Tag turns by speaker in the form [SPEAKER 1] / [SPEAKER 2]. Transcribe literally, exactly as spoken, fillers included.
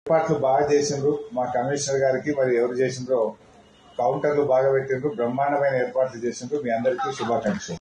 [SPEAKER 1] ఏర్పాట్లు బాగా చేసిండ్రు. మా కమిషనర్ గారికి మరి ఎవరు చేసిండ్రో కౌంటర్లు బాగా పెట్టిండ్రు. బ్రహ్మాండమైన ఏర్పాట్లు చేసిండ్రు. మీ అందరికీ శుభాకాంక్షలు.